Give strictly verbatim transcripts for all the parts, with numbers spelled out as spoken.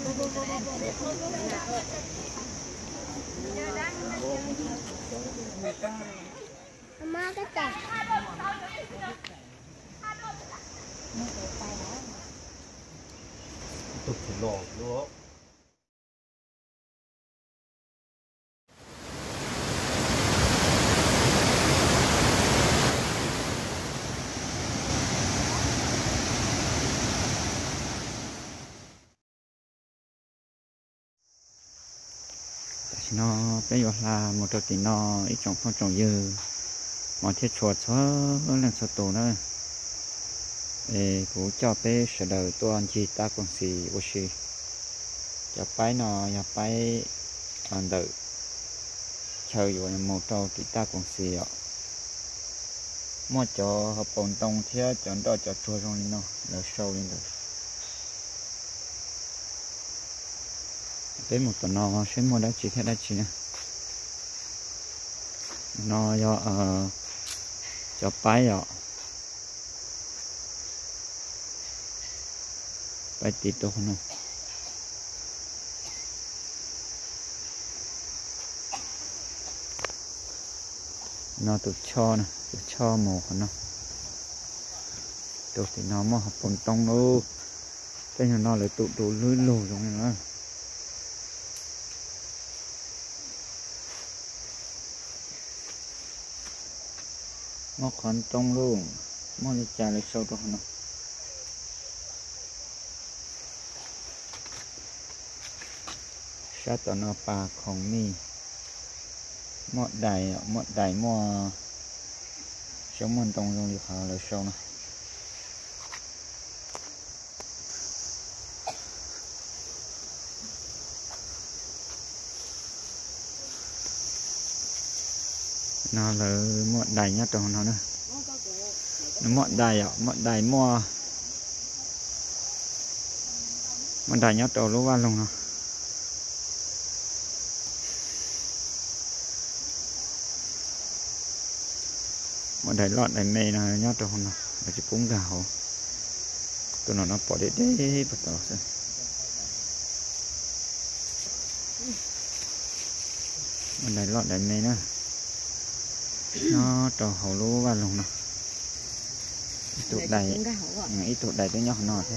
Má cái tè tục lò luôn. Nó bây giờ là một trò thì nó ít trồng phong trồng dư mà thiết chuột số lần số tổ nữa để cũng cho bé sửa đời tôi anh chị ta còn xì ô xì cho bay nó cho bay ăn đợi chơi rồi một trò thì ta còn xì ạ một cho hợp bồn tông thiết chọn đó cho chua trong nó là sâu lên được đến một tuần nó sẽ mua đã chỉ theo đã chỉ nè nó do ờ cho bay ạ bay tít đâu không nó tụt cho nè tụt cho mồ của nó tụt thì nó mà học bồn tông đâu cái nhà nó lại tụt đủ lưới lù giống như nó mò con tông luôn mò đi chả lại sâu đó nó sát tao nó paของนี่มอดใดมอดใดมอช่างมันตรงตรงที่เขาเลยsâuนะnó là mọt đầy nhất trong nó nữa nó mọt đầy ạ mọt đầy mua mọt đầy nhất trong lúc ăn luôn nó mọt đầy lọt đầy mê này nhất trong nó là chỉ cúng gạo tụi nó nó bỏ để để bắt đầu xem mọt đầy lọt đầy mê nữa nó trò hậu lúa vào luôn nè tụt đầy ít tụt đầy tới nhỏ nọ thôi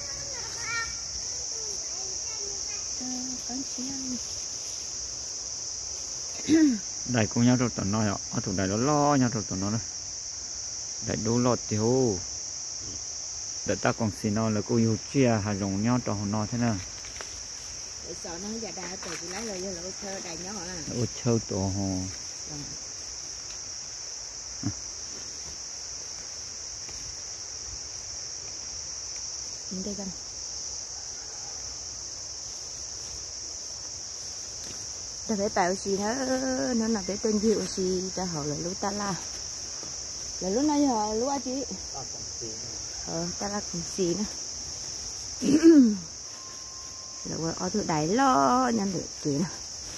đầy cùng nhau rồi tụi nó ạ ở tụt đầy nó lo nhau rồi tụi nó đây đầy đu lọt tiêu để ta còn xin nó là cô yêu chia hà rồng nhau trò nó thế nào để sợ nó già đà từ từ lấy rồi vô là ô chơi đầy nhỏ à ô chơi tổ hồ nhìn đây con ta phải bảo gì nữa nó là để tên dịu gì ta hỏi là lúa ta la là lúa này hả lúa chị ờ ta la cùng xì nữa là ở thứ đáy lo nhân được chị nè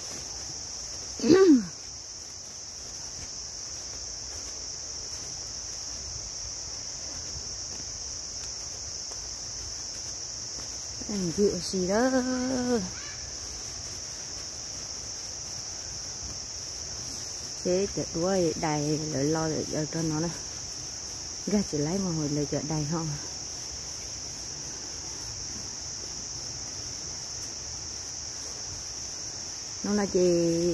anh dịu gì đó thế để đuôi đầy để lo để giờ cho nó này ra chỉ lấy một hồi để chợ đầy không nó là gì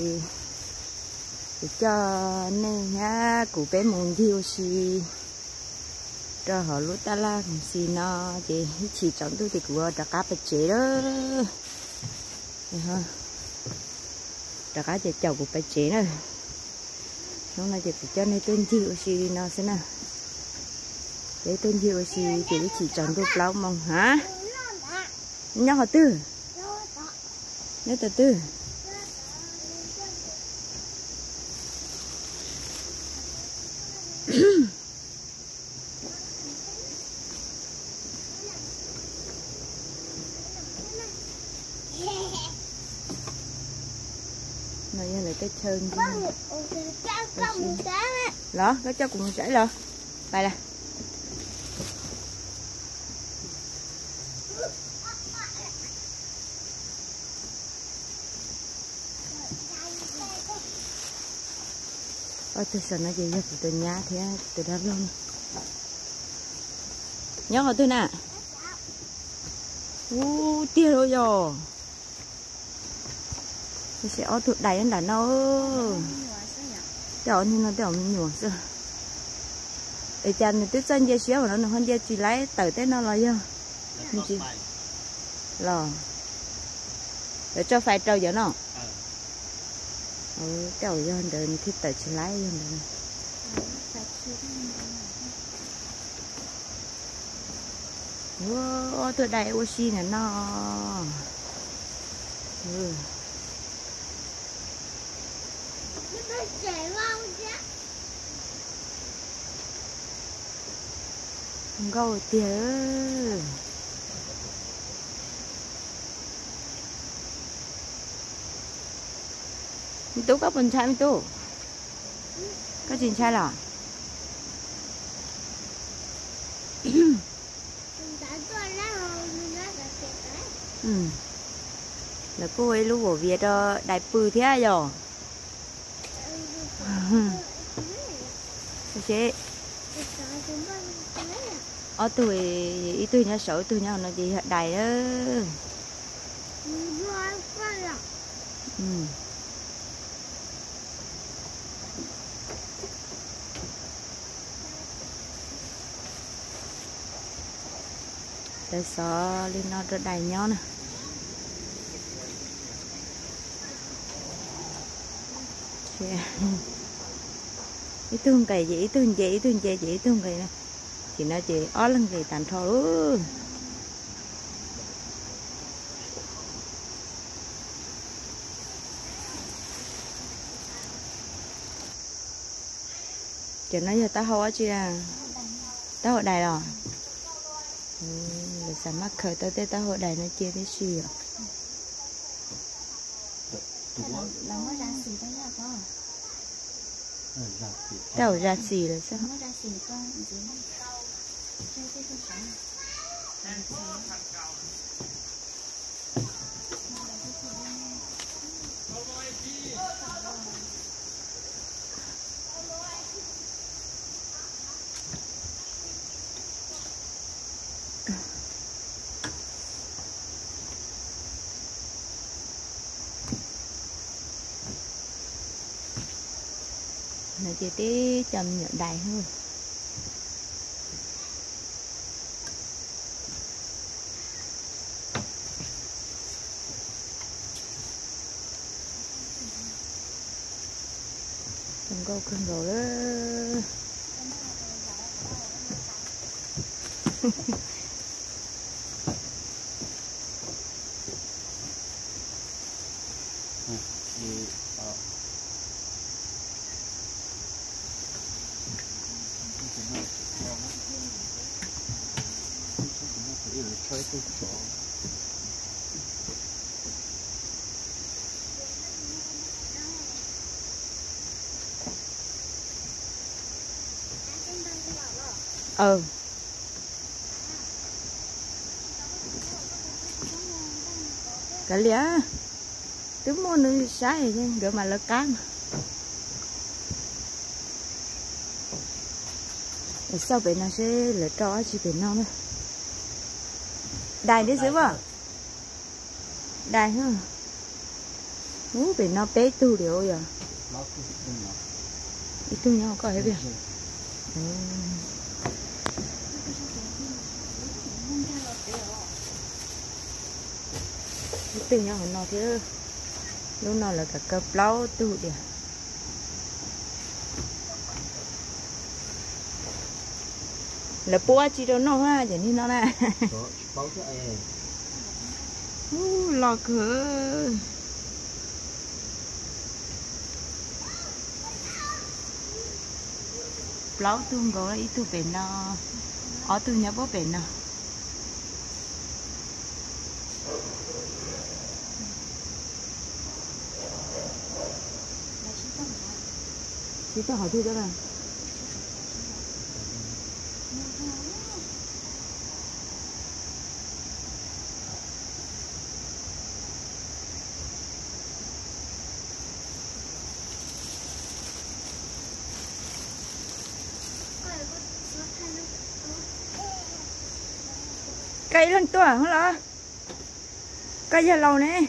để cho nên ha cụ bé muốn dịu gì cho họ lúa ta la cũng xì nó chị chỉ chọn tôi thì của trả cá bạch chế đó ha trả cá chị chầu của bạch chế này nó là chị cho nên tên dịu xì nó xem nào để tên dịu xì chị chỉ chọn tôi lâu mong hả nhau họ tư nhớ từ từ này là cái chân đó cái cho cùng chảy rồi đây là ở tôi sợ nó gì vậy tôi nhá thế tôi đã luôn nhớ hỏi tôi nè u tia rồi rồi tôi sẽ ở tụi đầy là nó cho nên nó đeo mình nhổ rồi để chăn tôi chân dây xíu mà nó hơn dây chỉ lấy từ tới nó là do như chị lò để cho phải trâu giờ nó ừ trâu giờ hơn đời thì tự chỉ lấy hơn đời wow tôi đầy oxy này nó ừ gâu tía tú có bình trai tú có chuyện trai là ừ là cô ấy lúc ở Việt đó đại bự thế rồi thế ở tuổi ý tuổi nhà sáu tuổi nhà nó gì đại đó ừ tại sao lên nó rất đầy nhau nè ý tương cày gì ý tương gì ý tương gì ý tương cày nè chỉ nói chị ó lưng gì tàn thò luôn chị nói giờ tao hoa chị à tao hội đài rồi ừ, để sao mắc khởi tao tao hội đài nó chia thế gì à tao ra xì là sao nó chỉ tí chầm nhựa đầy hơn không có cơn rồi đó ừ cả lẽ cứ mua nơi sai nhưng gỡ mà lỡ cam sau bên nó sẽ lỡ cho chỉ bên nó nữa đài đi xíu vào đài hả ú bên nó bé tu điều rồi ít tu nhau có hết vậy ừ. từ nhau nó thế lúc nào là cả cặp lau tu đi là bố chỉ đâu nó ha vậy nên nó nè lò cửa lau tu ngồi ít tu bên nó ở tu nhà bố bên nó chị cho hỏi tôi đó là cây lên tua không lo cây giờ lâu nè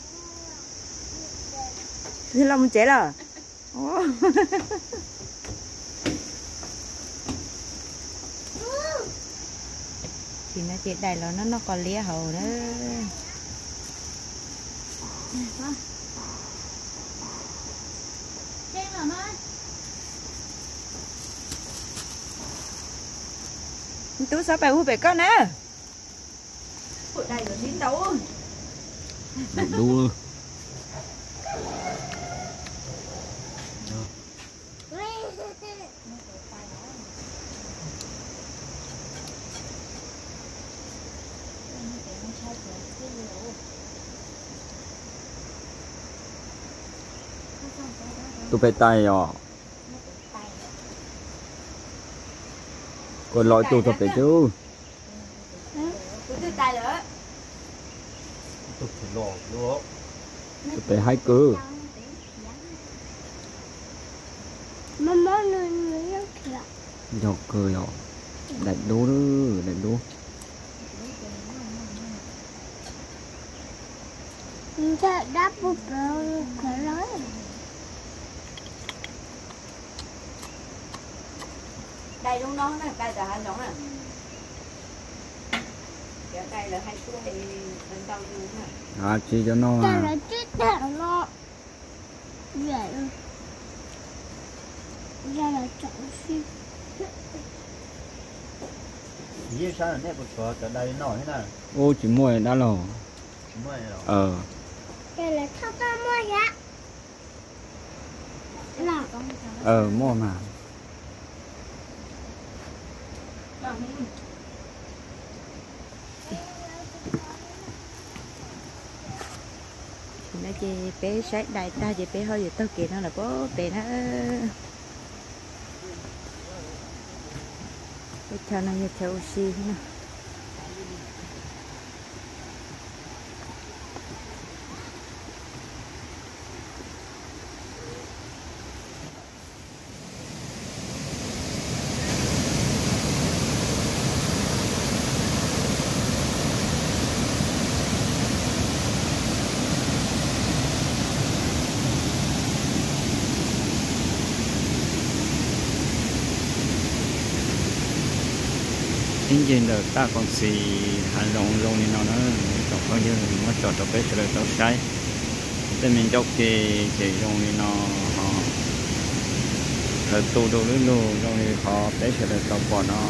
giờ lâu mình chết rồi thì nó chết đây là nó nó còn lia hầu nữa tú sao phải hút về con nè đây là dính đâu đu tôi phải tay à còn loại tôi tôi phải chứ tôi tay nữa tôi phải lò nữa tôi phải hai cơ mama nuôi nuôi kìa dọc cơ dọc đánh đố đó đánh đố Đã đáp bút rồi cả nói đây đúng đó nè đây là hai giống nè cái đây là hai tuổi bên đầu luôn nè à chỉ cho nó đây là chết thằng nó vậy đây là trọng sinh Vì sao này bột phở ở đây nổi thế nào? ô chỉ mua đã lò Chỉ mua này rồi. ờ đây là thao ta mua giá là ờ mua mà nó chỉ bé sát đại ta chỉ bé hơi gì tao kia nó là bố bé nó cái cho nó như theo oxy thế nào chính trên đời ta còn xì hành rộng rộng như nào nó trong bao nhiêu nó chọn cho bé sẽ được tao sai để mình chọc thì chỉ rộng như nó họ là tu đồ lưỡi lù rộng như họ bé sẽ được tao bỏ nó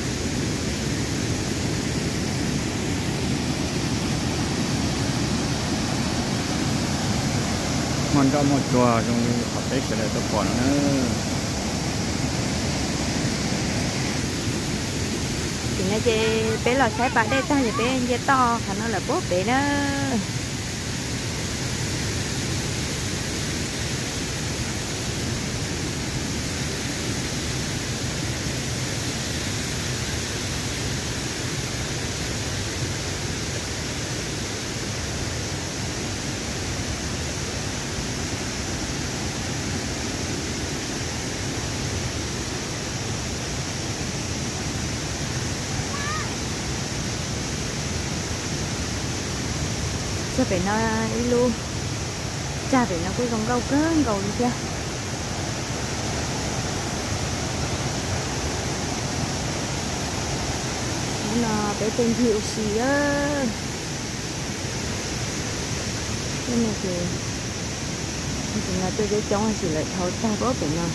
mình cho một chùa rộng như họ bé sẽ được tao bỏ nó thì nó chỉ bé là sai bạn đây ta thì bé dễ to khả năng là bố bé đó cho phải nó ý luôn cha phải nó cứ gồng gâu cơn gầu đi cha nó bé tên hiệu xì á cái này thì thì là tôi để chống chỉ lại thấu cha bố phải nó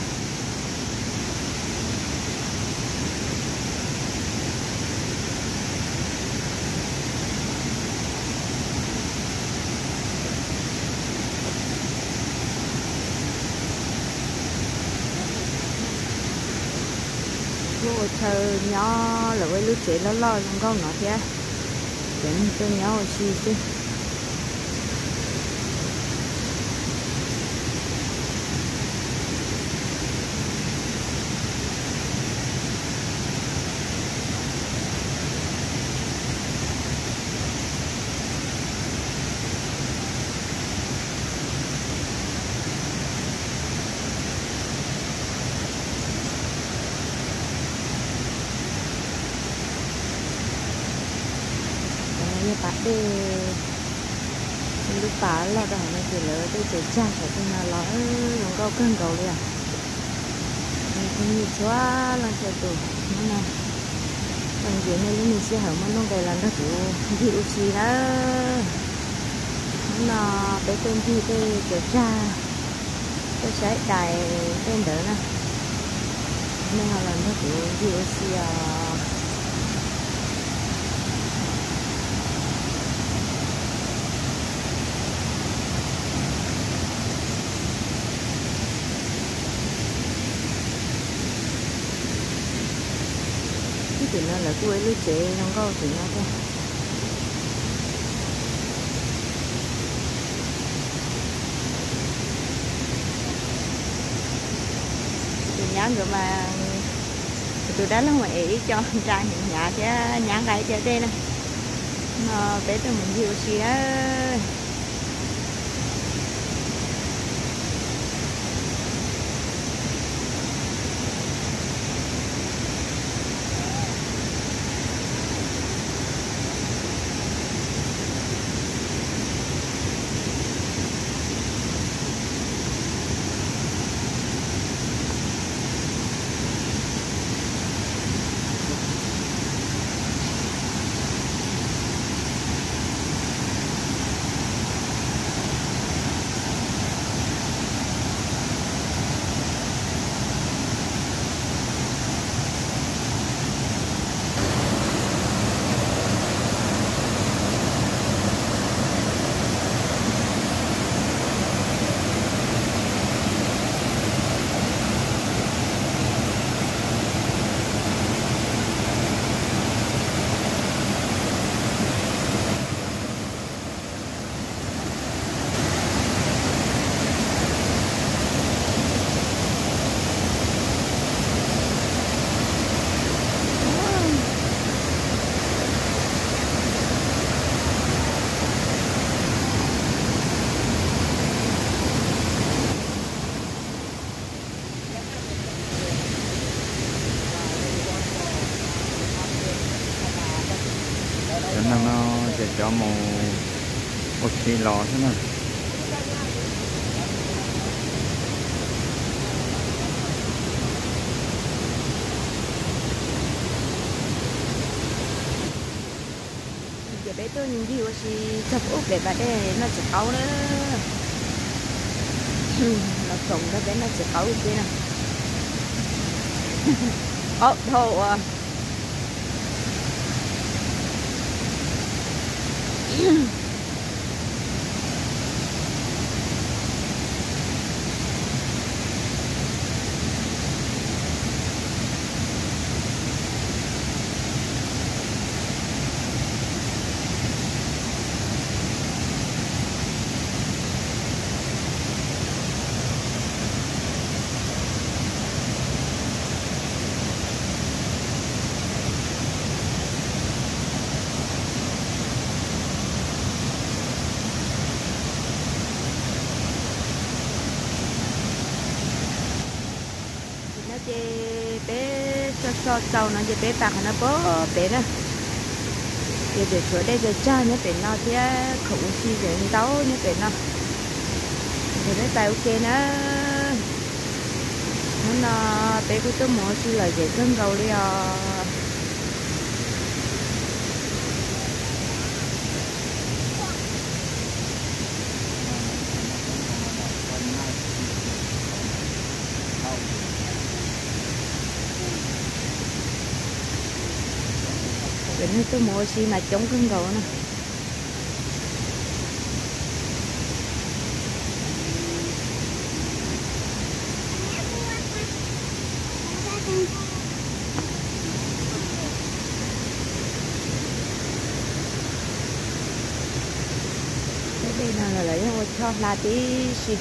lúa thơ nhỏ là với lúa chế nó lo không có nó thế đến tôi nhỏ xì chứ như bạn đi lúc bà lo đó nó chỉ lỡ đi từ cha sẽ cho nó lỡ lòng câu cân cầu đi à như xóa lần chơi tụ nó nè lần gì này mình sẽ hở mà nó về lần đó tụ chịu gì đó nó bé tên gì thế kiểu cha tôi sẽ đài tên đỡ nè nên là lần đó tụ chịu gì à thì nó là cuối lúc chế nó có thì nó thôi thì nhắn rồi mà tụi đó là ngoại cho trai những nhà chứ nhắn cái chơi đây nè nó bé tụi mình nhiều xí đó nó nó sẽ cho một một cái lò thế này giờ bé tôi nhìn gì thì chụp úp để bà đây nó sẽ cáu nữa nó trồng nó bé nó sẽ cáu kia nè ô thô à bé cho cho trâu nó chỉ bé bạc nó bó bé nè giờ để chỗ đây giờ cha nhé bé nó thì khẩu chi để táo nhé bé nó để bé tay ok nữa nó nó bé cứ tôi mua chi là để cân cầu đi à nó tôi mua xi mà chống cứng cầu nè đây là lấy cho là tí xì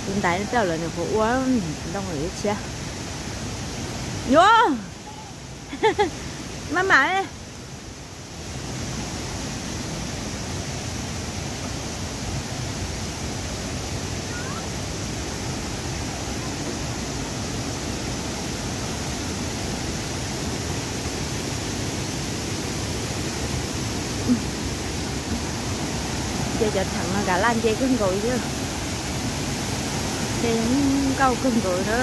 hiện tại nó trở lại được phụ uống đông người chưa vô má má đây chơi cho thằng cả lan chơi cưng rồi chứ chơi câu cưng rồi đó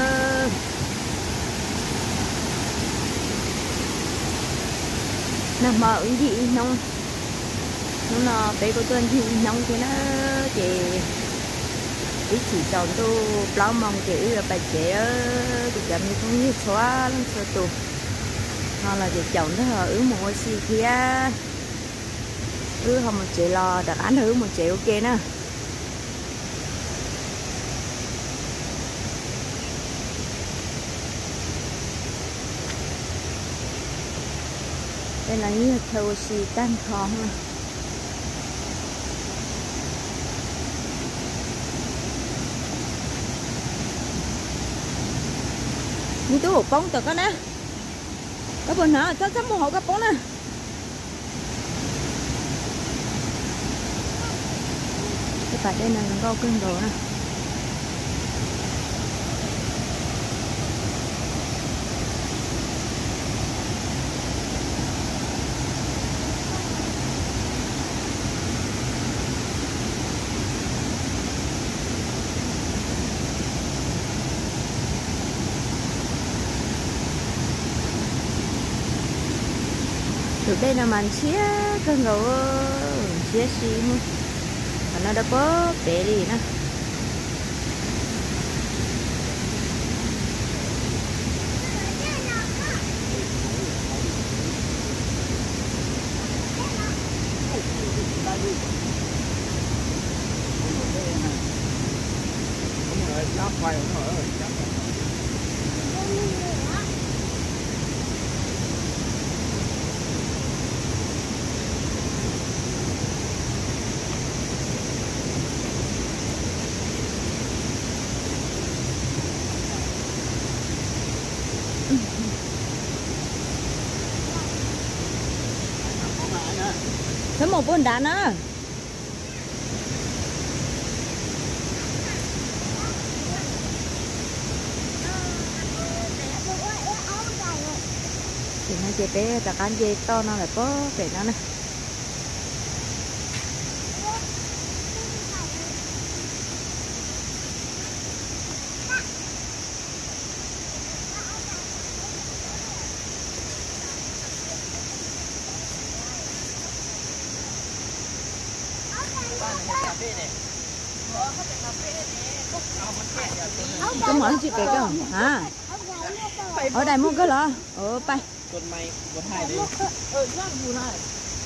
nằm mở ứng gì nông nó nó bé của tôi thì nông thì nó chị ít chỉ chọn tôi bao mong chị là bài trẻ thì chậm như cũng như xóa lắm xóa tù hoặc là chị chọn đó là ứ một xì kia ứ không một chị lo đặt án ứ một chị ok nè đây là như thầu xì tan thong như tôi hộp bóng tật đó nè có bên hả chắc chắn một hộ các bóng nè cái tại đây là nó có cân đồ nè từ đây là màn xía cơn gấu xía xí mà nó đã có bé đi nè thấy một con đá nữa thì nó chơi bé ta can dây to nó lại có để nó này có mở chị cái cơ hả ở đây mua cái lo ở bay con mày con hai đi ờ nó buồn này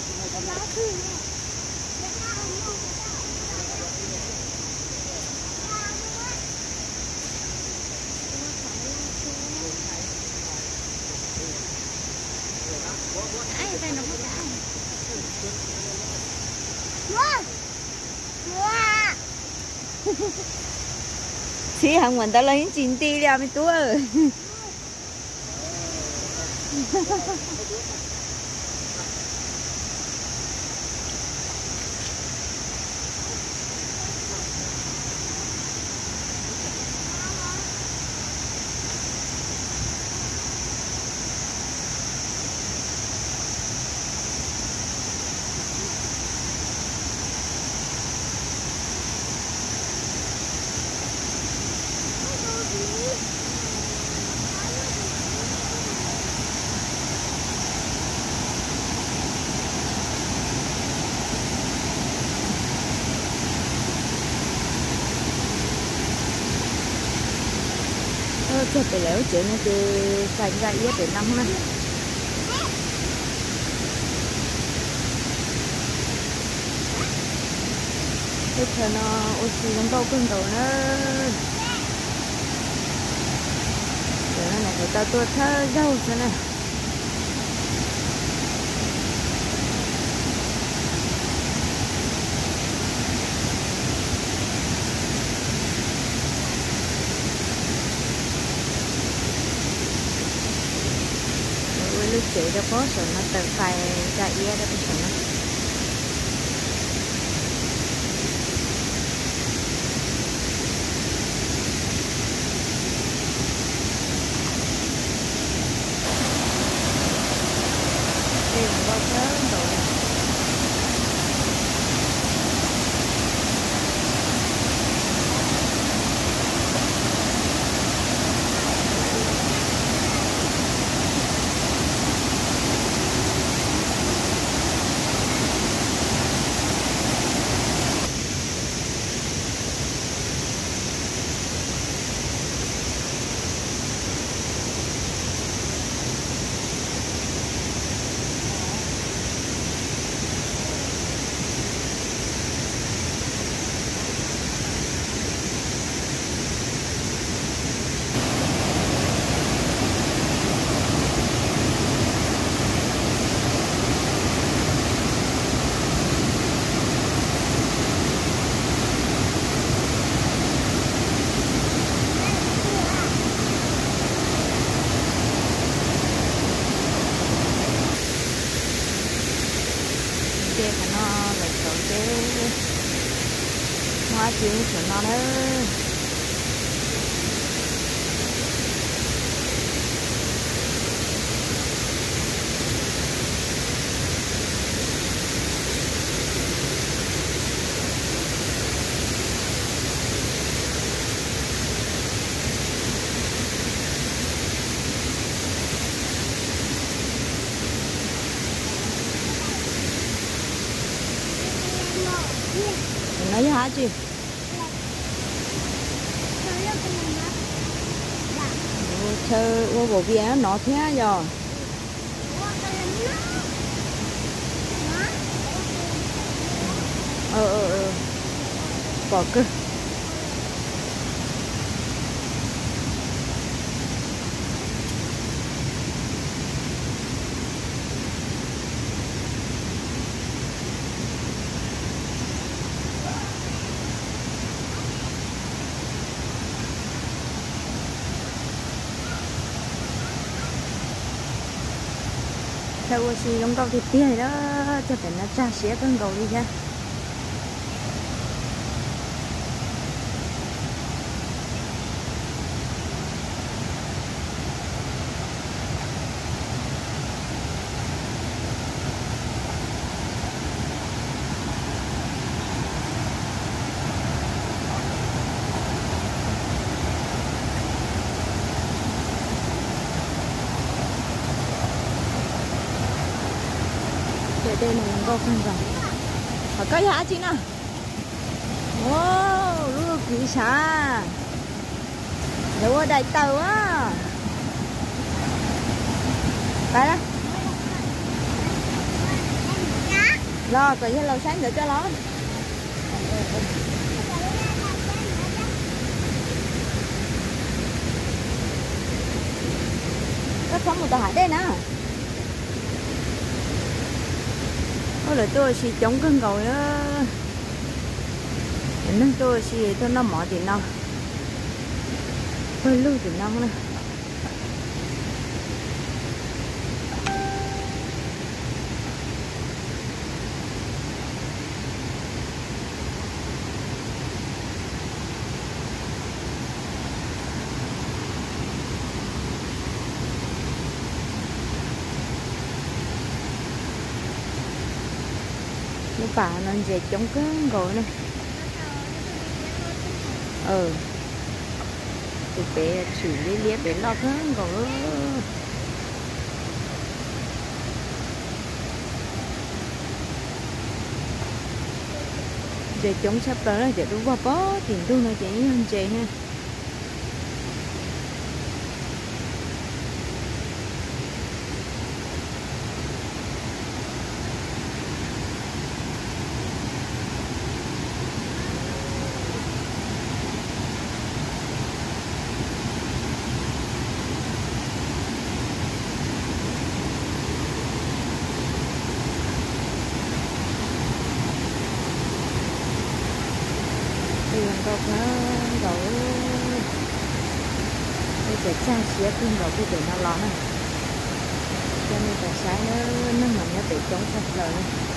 ai tay nó có đã chị hàng mình ta lấy chín ti ra mấy túa cho phải léo chuyện nó thì xài ra ít để năm này cái thời nó oxy nó đâu cân đầu nó để nó này người ta tôi thơ dâu thế này chế đó có số nó tự phải ra ý đó cái số nó tìm bao giờ rồi cái nó lại chỗ cái hoa chuyện của nó đó nói hả chị chơi ô bộ bia nó thế rồi ờ ờ ờ bỏ cơ theo ô xì lông cầu thịt tươi đó cho phải nó ra xé cân cầu đi nha đây này có phân rồi ở cái hả chị nào wow lúc kỳ xa đâu ở đây tàu á cái đó lo tự nhiên lâu sáng để cho nó cái phóng một tờ hải đây nè có là tôi chỉ chống cân cầu đó nên tôi chỉ tôi nó mở thì nó tôi lưu thì nó nữa nó bà nên về chống cứng rồi nè ừ tụi bé xử lý liếp để lo cứng rồi về chống sắp tới là để đúng vào bó tiền tôi nói chỉ hơn chị ha tiền cọc nó đổ bây giờ cha xía cưng vào cái để nó lón này cho nên tại sáng nó nó mà nó bị chống sạt lở.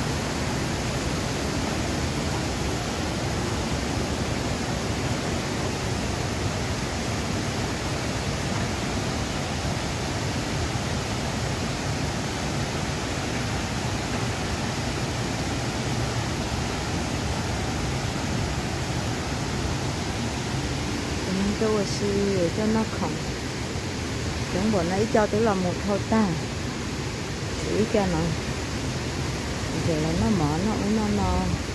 Tôi sẽ cho nó không chúng bọn ấy cho tôi là một thao ta chỉ cho nó giờ là nó mở nó nó nó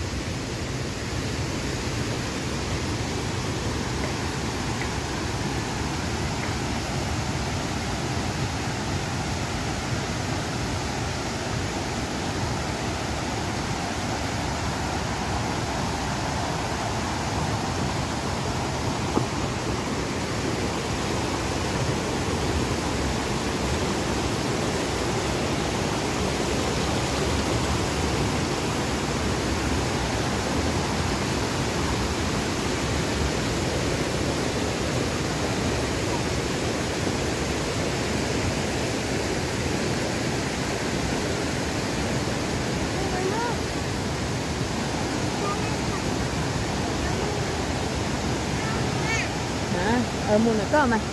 ở mua nữa có mà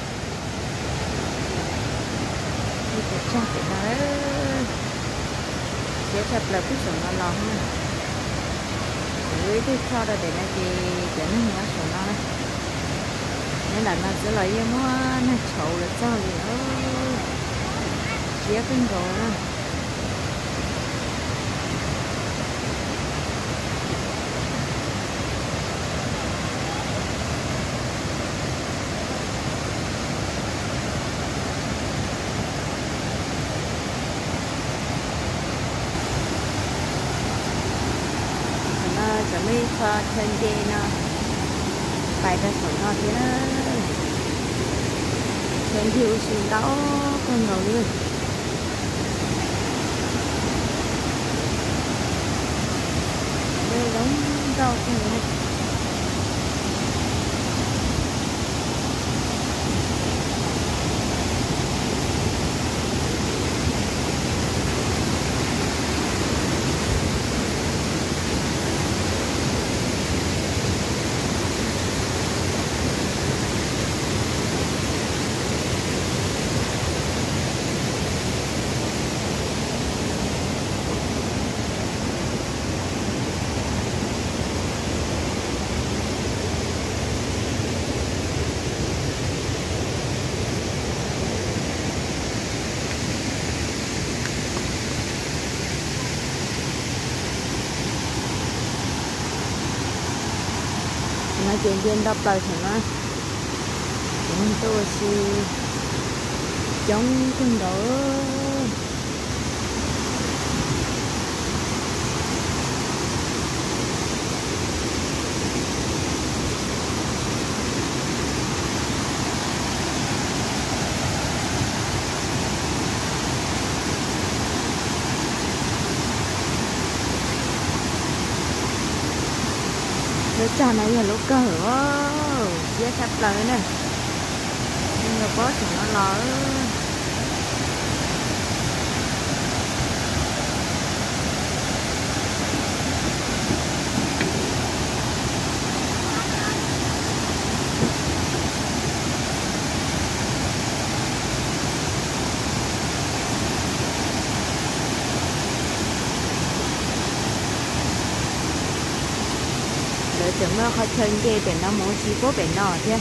đi cái cha cái đó sẽ thật là cái sổ nó lòng nè với cái cho ra để nó gì để nó nhớ sổ nó này nên là nó sẽ lấy em hoa nó chậu là cho gì đó chia cái rồi đó. Chuẩn bị cho chân dê nó phải ra sổ nó thế đó chân dê xin đó con ngầu luôn đây giống rau con này nó chuyện chuyện đập lại thằng nó chúng tôi sẽ chống con đó cái trà này là lúc cờ giá sắp lại nè nhưng mà có thì nó lỡ chúng nó khó chân kia để nó muốn chi cố bể nọ chứ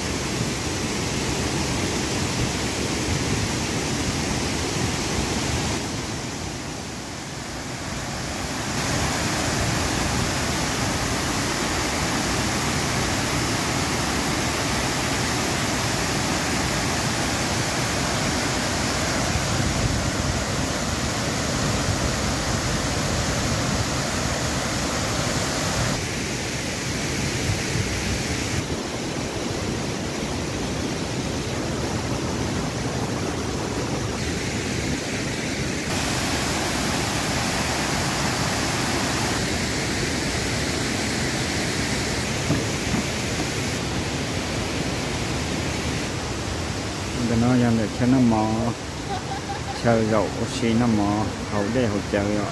nó dành được cho nó mò chờ dậu xí nó mò hậu đây hậu chờ rồi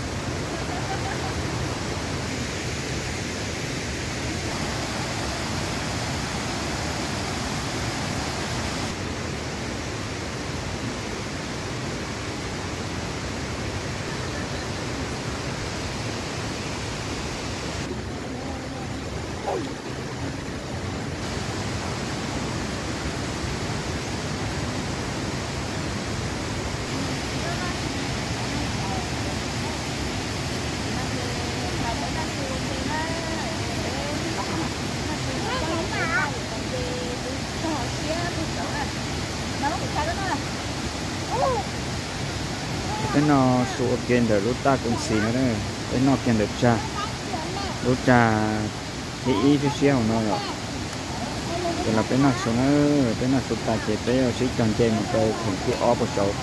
cái nó sụp kiên để rút ta cũng xì nữa đấy cái nó kiên được cha rút cha thì ý chút xíu nó rồi thì là cái nó xuống nó cái nó sụp ta chỉ tới ở xí tròn trên một cái thùng cái ó của sầu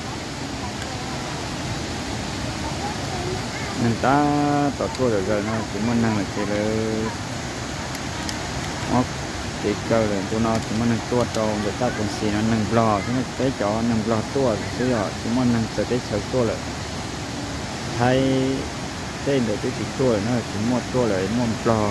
nên ta tỏ tua rồi rồi nó chỉ muốn năng là chỉ là ó chỉ cơ là tụi nó chỉ muốn năng tua trâu người ta cũng xì nó năng lò thế nó tới chỗ năng lò tua thế rồi chỉ muốn năng tới tới sầu tua là thay tên để cái chỉ tua nó chỉ mua tua lại mua lò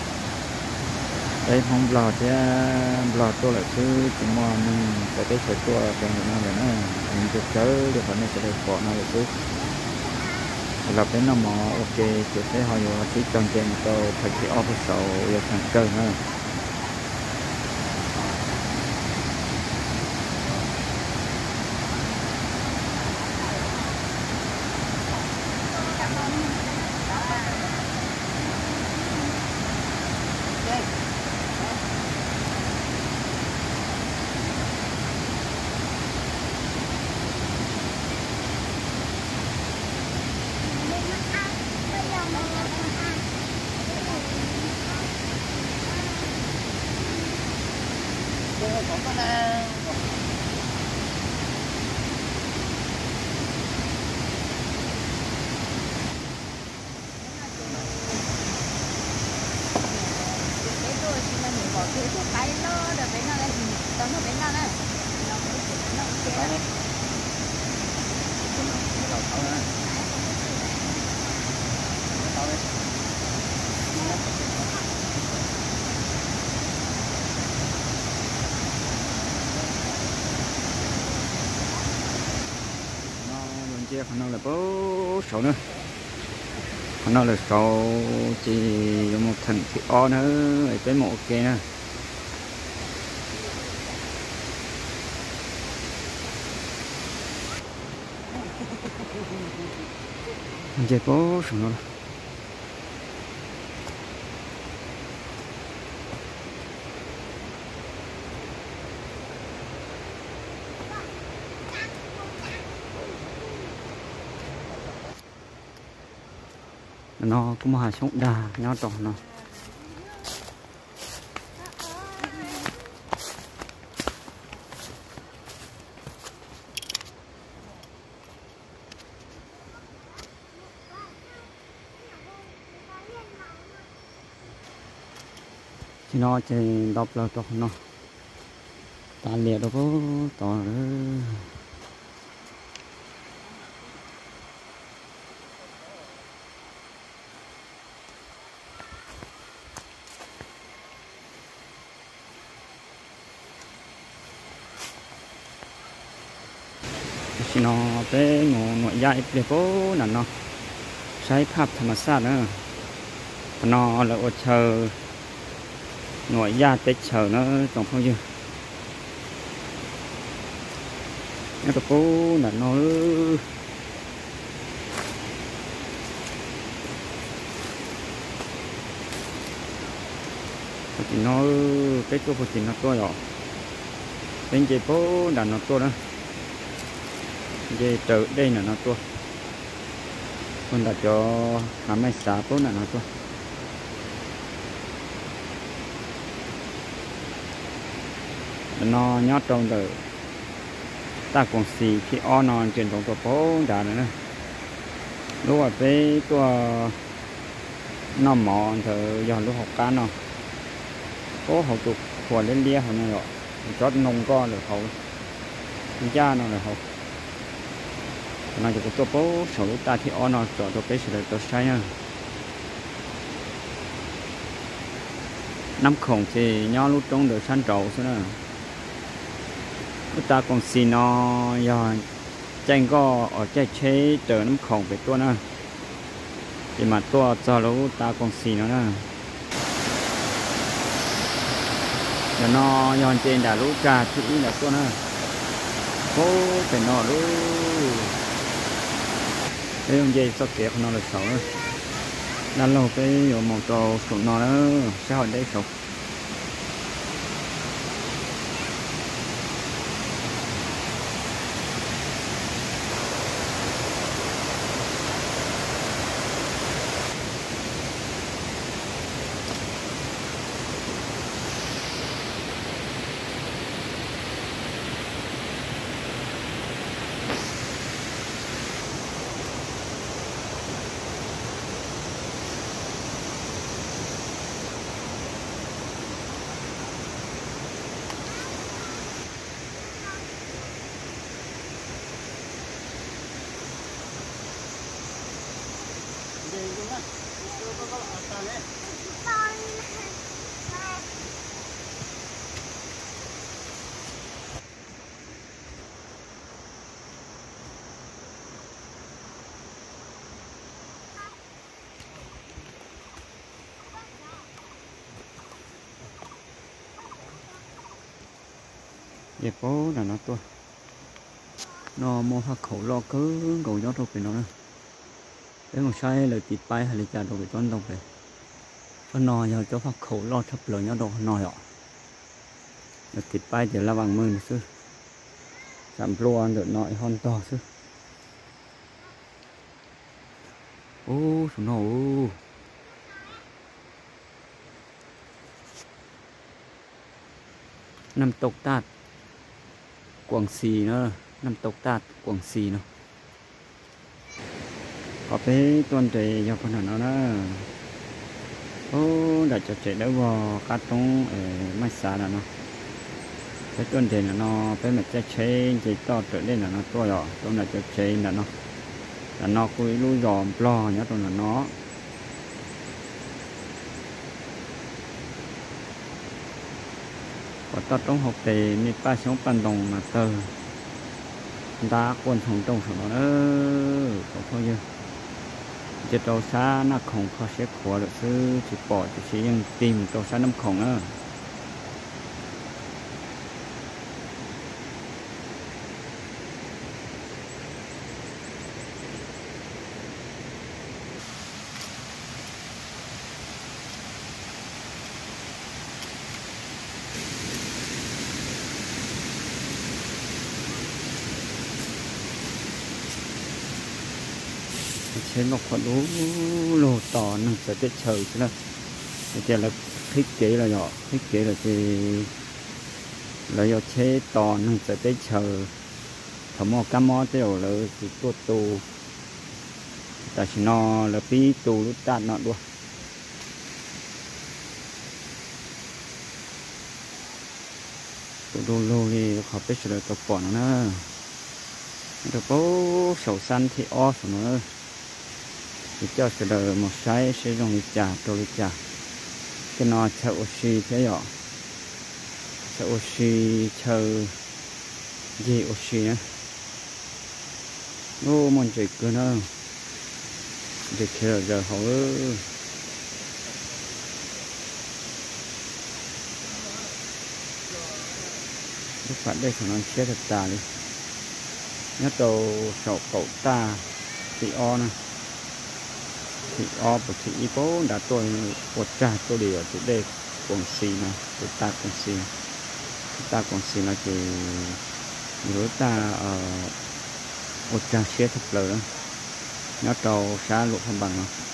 đây không lò thì lò tua là thứ chỉ mua năng tới tới sầu tua còn nó là nó mình được chớ được phần này sẽ được bỏ nó là thứ là cái nó mò ok chỉ thấy họ vừa chỉ cần tiền tôi phải chỉ office rồi thành cơ nữa chia phần nào là bố số nữa phần nào là số chỉ một thằng thì o nữa cái một ok nè chia bố số nữa nó cũng mà sống đà nhau tròn nó thì nó chỉ đọc là tròn nó ta liệt đâu có tỏ thì nó bé ngồi ngồi dạy để phố là nóใช้ภาพธรรมชาตินะnó là ở chờ ngồi ra tới chờ nó còn không dư nó phố là nó thì nó cái chỗ thì nó to rồi bên chế phố là nó to đó về từ đây là nó to còn đặt cho hàm mấy xá phố là nó to nó nhót trong từ ta còn xì khi o non trên trongตัวphố đã nữa lúc ở cáiตัวnó mỏ thử giờ lúc học cá nó có học tục của lên lia họ này rồi chót nông con được hậu cha nó là học nó chỉ có tôi bố số lúc ta thì ó nó cho tôi cái sự tôi sai nha năm khổng thì nhau lúc trong được san trầu xí nữa lúc ta còn xì nó giờ tranh có ở trái chế chờ năm khổng về tôi nữa thì mà tôi cho lúc ta còn xì nó nữa giờ nó nhon trên đã lúc trà thì là tôi nữa cố phải nó lúc cái ông dây sao kẹt nó là xấu nữa đang lâu cái ở một trò sụn nó nữa sao ở đây sụn vậy bố là nó tôi nó mua hoa khẩu lo cứ cầu gió đâu phải nó nữa cái một sai là tịt bay hay là trả đồ bị toán đâu phải nó nò giờ cho hoa khẩu lo thấp lời nhớ đồ nò họ là tịt bay thì là bằng mười xưa giảm luôn được nội hòn to xưa ô số nó ô năm tộc tạt Quảng Xì nữa năm tộc tạt Quảng Xì nữa có cái tuần trời do con nó nó ô đã cho trẻ đỡ vào cắt tông ở mai xa là nó cái tuần trời là nó cái mặt trái chế chỉ to trở lên là nó to rồi trong là cho chế là nó là nó cuối lúa giòm lo nhá trong là nó có tao trong học thì mi ba sống pan đồng mà tờ đá quân phòng trong số nó có thôi chứ chỉ trâu xa nó không có sẽ khóa được chứ chỉ bỏ chỉ chỉ tìm trâu xa năm khổng nữa trên một khoản lúa lô to nằm sẽ tết trời chứ là bây là thiết kế là nhỏ thiết kế là thì là do chế to nằm sẽ tết trời thầm mò cam mò tới đầu là thì tuột tù ta chỉ nó là pi tù lúc tạt nọ đua đồ lô thì khó biết là tập bỏ nó nữa được bố sầu xanh thì o của nó thì cho sẽ đợi một sai sẽ dùng lịch trả đồ lịch trả cái nó chờ oxy thế nhỏ chờ oxy chờ gì oxy nữa ô mình chỉ cứ nó chỉ chờ giờ họ lúc bạn đây của nó chết thật tà đi nhớ tàu sổ cậu ta thì o nè thì o của thị bố đã tôi một trà tôi đi ở chỗ đây Quảng Xì nè chúng ta Quảng Xì chúng ta Quảng Xì là thì người ta ở một trà xe thật lớn nhớ tàu xa lục không bằng không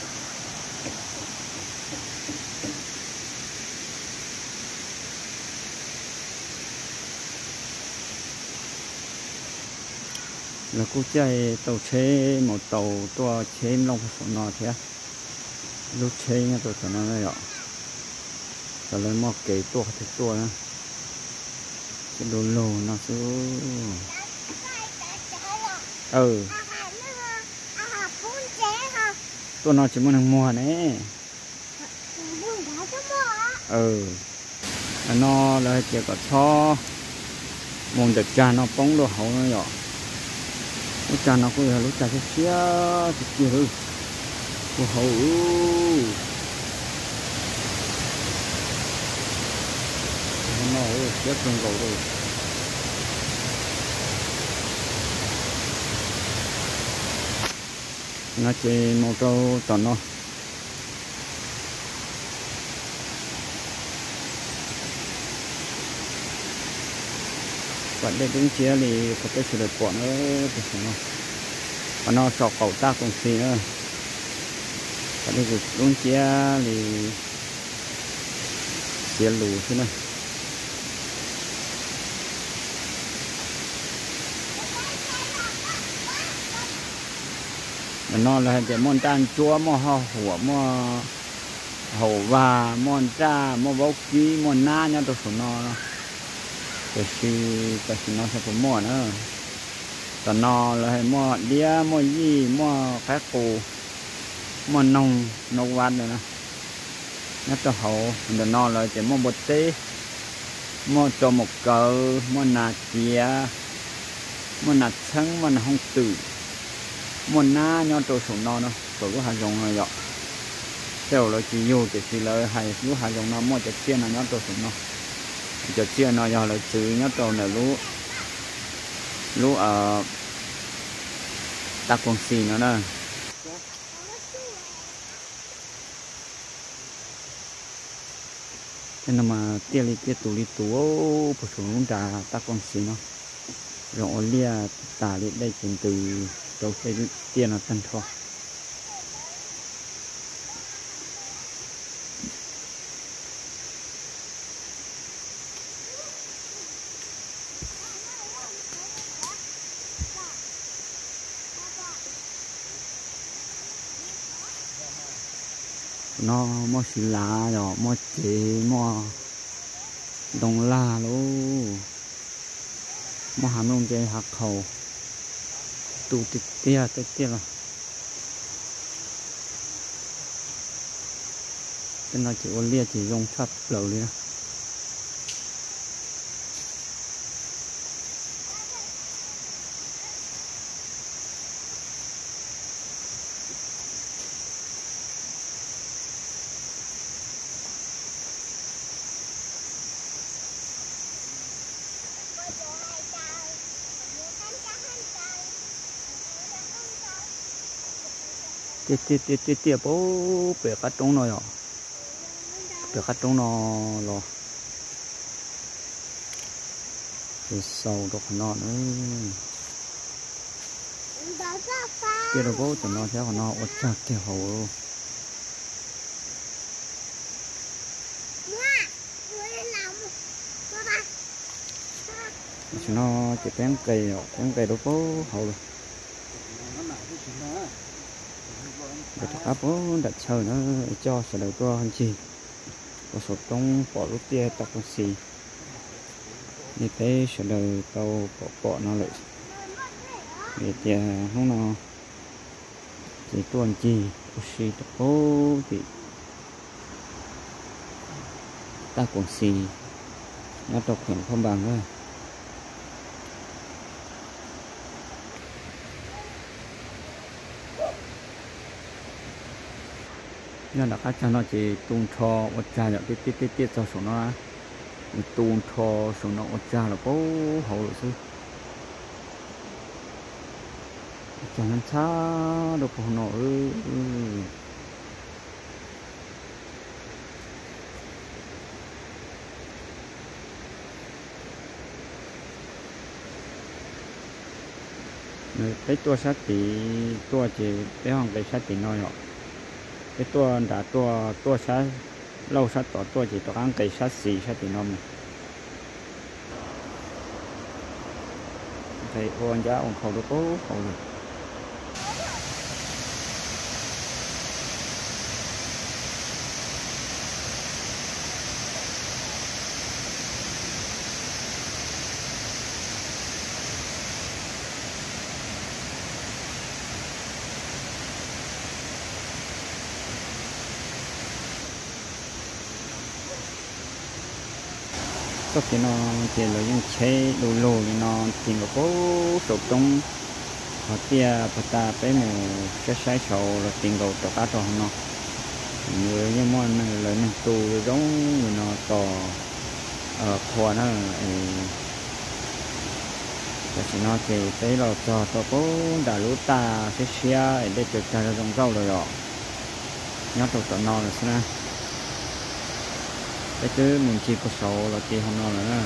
là cô chơi tàu chế một tàu to chế long phụ nọ thế lúc chế nha tôi cho nó này ạ rồi lấy một cái tua thì tua nữa cái đồ lồ nó cứ ừ tôi nó chỉ muốn hàng mùa này buông đá cho mỏ ừ nó là chỉ có cho mong được cha nó bóng đồ hậu nó nhỏ lúc cha nó cũng là lúc cha cái chia cái chia rồi đồ hậu nó chết trong cầu rồi nó chỉ một trâu toàn nó vẫn để đứng chia thì có cái sự được quản nó thì nó và nó sọ cầu ta cùng xì nữa và đây được đứng chia thì chia lù thế này nó là để món tan chúa món hoa hủa món hổ và món cha món bốc kí món na nhau tôi số nó cái gì cái gì nó sẽ có món nữa còn nó là món đĩa món gì món cá cù món nông nông văn rồi nè nó cho hậu để nó là chỉ món bột tê món cho một cờ món nà chia món nà trắng món hông tử món na nhau trâu số nó nó trâu có hai dòng này vậy trâu là chỉ yêu chỉ chỉ là hai lúa hai dòng nó mua chỉ tiền là nhau trâu số nó chỉ tiền nó giờ là chỉ nhau trâu là lúa lúa ở ta còn xì nữa nè nên mà tiền li tiền tủ li tủ bổ sung luôn trà ta còn xì nó rồi lia tả li đây chuyển từ đầu xây tiền là tân thọ nó mua xì lá rồi mua chế mua đồng la luôn mua hàm lông chế hạt khẩu tụ tịch tia tịch tia là tên nó chỉ có lia chỉ dùng sắp lẩu đi tia tia tia tia tia bố bể cắt trống nó rồi bể cắt trống nó rồi rồi sầu đục nó nữa tia đồ bố cho nó theo nó ớt chặt tia hậu cho nó chỉ bén cây bén cây đồ bố hậu rồi để áp bố đặt chờ nó cho sẽ đầu to hơn gì có số trong bỏ lúc tia tập con xì như thế sẽ đầu tàu bỏ bỏ nó lại để tia không nó chỉ tuần chi có xì tập bố thì ta còn xì nó độc hiện không bằng thôi nên là các cha nó chỉ tung cho ở cha nhở tiết tiết tiết tiết cho số nó tung cho số nó ở cha là bố hậu rồi sư chẳng nên xa được của nó ư cái tua sát thì tua chỉ cái hàng cái sát thì nói họ cái tua đã tua tua sát lâu sát tỏ tua chỉ tỏ ăn cái sát xì sát thì nôm này thầy ôn giá ôn khẩu được cố khẩu được có cái nó chỉ là những chế đồ lô thì nó chỉ có cố sụp trong họ tia bà ta bé một cái sai sầu là tiền cầu cho cá tròn nó người như món này là nó tù giống người nó to ở khoa nó và chỉ nó thì tới là cho cho cố đã lú ta sẽ xia để cho cho trong rau rồi đó nhớ tụt tụt nó là sao cái thứ mình chỉ có sầu là chỉ không nó nữa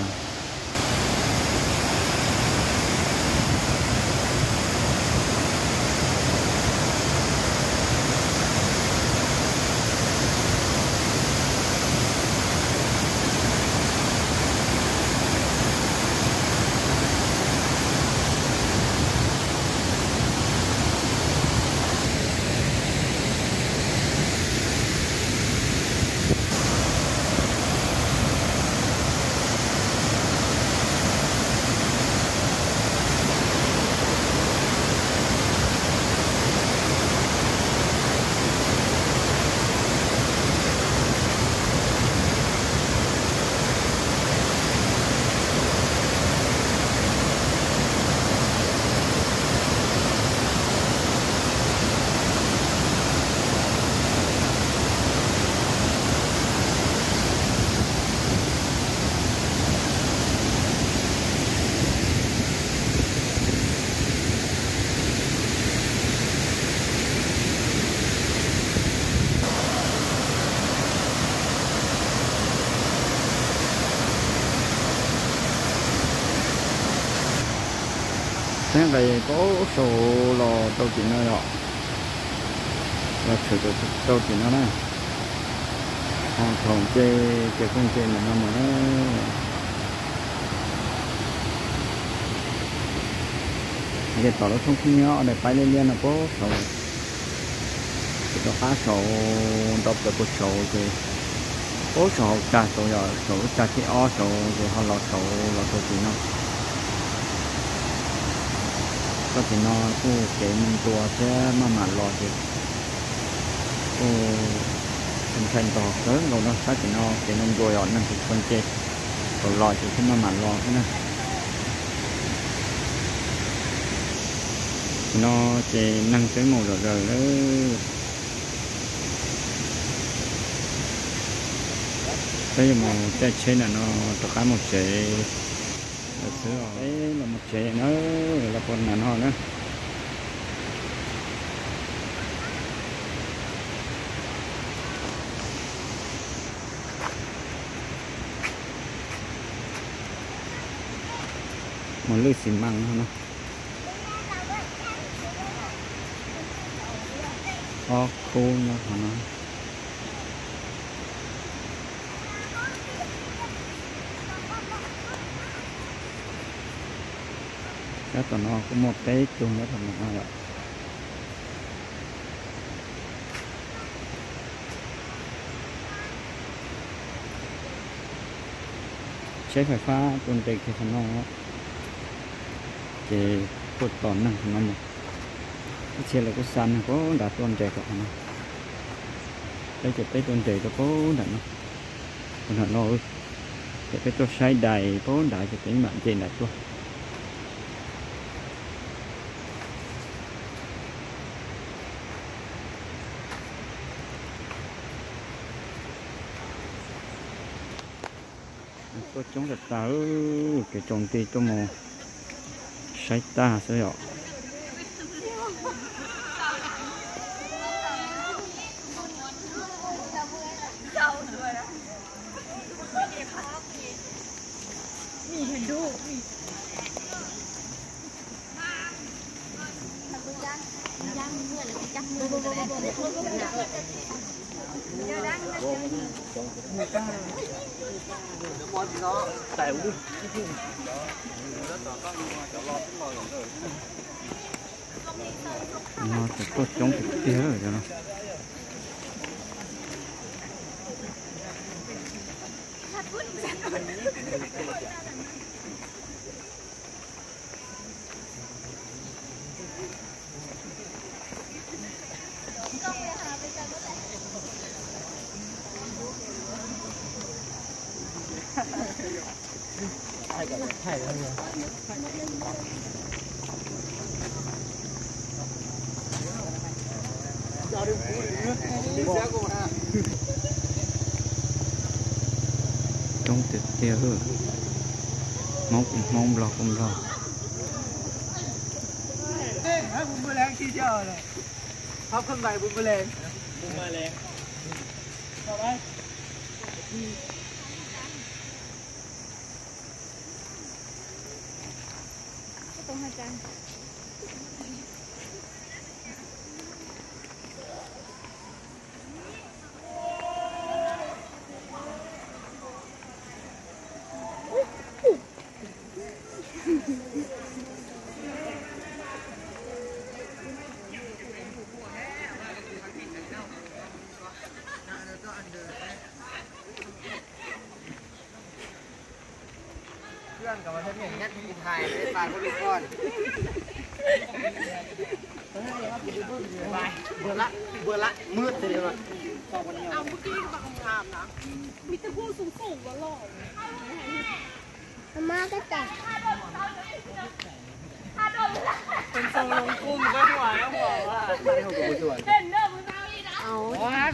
thế này có số lò tàu chỉ nơi đó và thử được tàu chỉ nó này hàng thòng chê cái con chê này nó mới cái tàu nó không khí nhỏ để bay lên lên là có số cái đó số đọc được có số thì có số trả số rồi số trả cái o số rồi họ lọt số lọt tàu chỉ nó có thể nó cũng cái mình tua sẽ mà mà lo thì cô thành thành to lớn rồi nó phát thì nó cái mình rồi ở năng thực phân chết rồi lo thì không mà mà lo thế này nó chỉ năng tới một rồi rồi đó cái mà cái trên là nó tất cả một chế đấy là một chế nó là con là nó nữa một lưỡi xì măng nó có khô nó nó cái tụi nó có một cái chung đó thằng nó rồi chế phải pha tuần tịch thì thằng nó thì cột tòn năng thằng nó một cái xe là có sàn có đã tuần tịch của nó đây chụp cái tuần tịch có đạn nó còn thằng nó cái cái tôi sai đầy có đại cho tính bạn trên đại tôi có chống được ta cái trồng tì tôi mò sai ta sao vậy nó sẽ có chống thực tế rồi cho nó thay cả thay cả nhiều trong tiệt tiêu mong mong lo không lo bún bơ lên khi chờ này học không bài bún bơ lên bún bơ lên sao đấy Tông hai trăm. เพื่อนกับมาเท่านี้ยัดที่ไทยได้ปลาก็ลูกก้อนเบื่อละเบื่อละมืดเลยว่ะเอาเมื่อกี้ก็บังคามนะมีแต่พูดสูงสูงแล้วหล่อมาก็แต่เป็นทรงลงกุ้งก็สวยแล้วบอกว่าไม่ได้หกกับสวยเต้นเริ่มมือเท้าอีกนะเอาวัน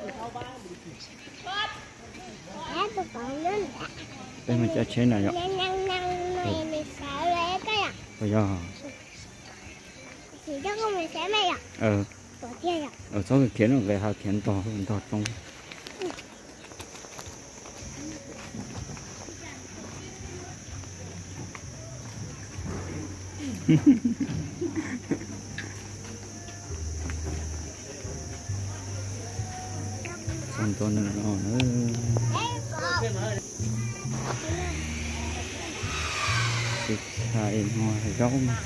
แม่ตัวก่อนนั่น đây mình sẽ chế này ạ năng năng năng này mình sẽ lấy cái à bây giờ thì chắc không mình sẽ mày à ờ tổ tiên à ở số cái kiến rồi về hạt kiến to hơn to trong xong to nữa nó nữa thịt xài ngoài rau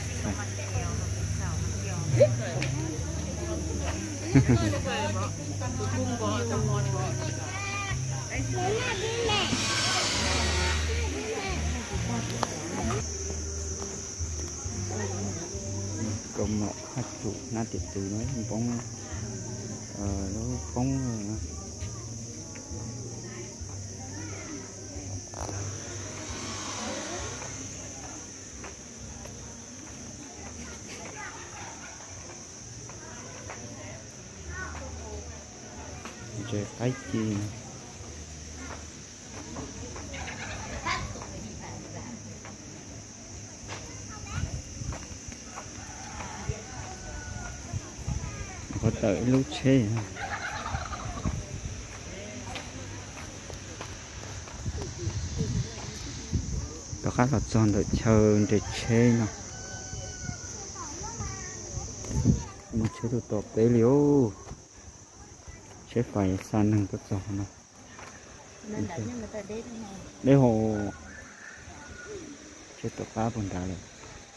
công một hạt trụ nát tiệt từ nói bóng ờ nó bóng chơi cái chi có tới lúc chế đó khá là tròn để chờ để chế nào mình chế được tổ tế liễu chế phải san nâng tốt gió nào để hồ chế tổ cá bồn đá này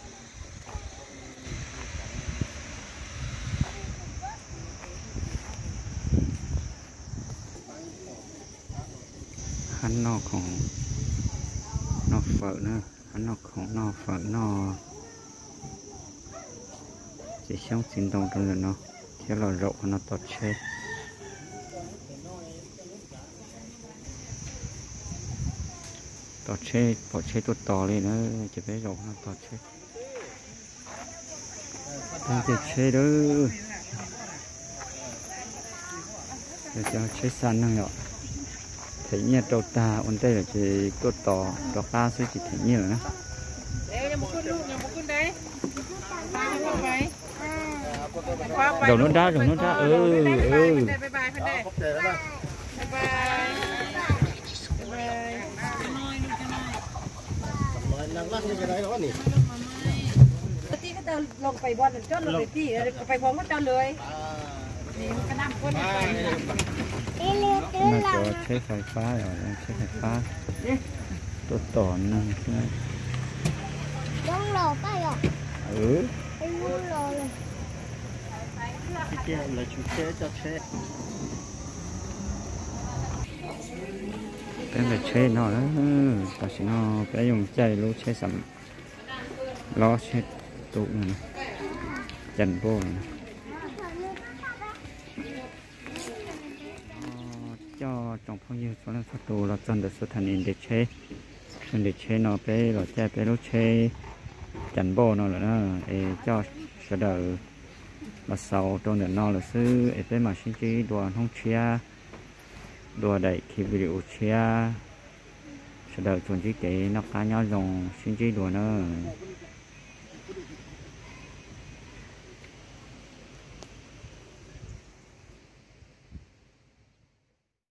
hắn nó còn nó phở nữa hắn nó còn nó phở nó chỉ sống xin đồng trong lần nó theo là rộng nó tốt chế tọt chế bỏ chế tốt to lên nữa chỉ phải rộng nó tọt chế đang để chế đó để cho chế san năng nhọ thấy nhiệt đầu ta ổn đây là chỉ tốt to đọc ta sẽ chỉ thấy nhiều nữa đầu nó đá đầu nó đá ừ ừ ที่ก็จะลงไปบอลจนลงไปที่ไปพร้อมก็จะเลยนี่มันก็น้ำข้นไป mà có chếไฟฟ้าเหรอใช้ไฟฟ้าตัวต่อนั่งใช่ไหมต้องรอไปหรอ ừ ไปนู่นรอเลย kia là chú chế cho chế cái là chế nó đó ta sẽ nó cái dùng chạy lúa chế sắm lo chế tụ này dần vô này cho trong phong nhiêu số lần phát đồ là chân được số thành in để chế nên để chế nó bé rồi che bé lúc chế chắn bò nó là nó ê cho sợ đỡ mà sau trong đường nó là sư ê bé mà xin chỉ đùa không chia đùa đẩy khi video chia sợ đỡ chuẩn chỉ cái nó cá nhau dùng xin chỉ đùa nó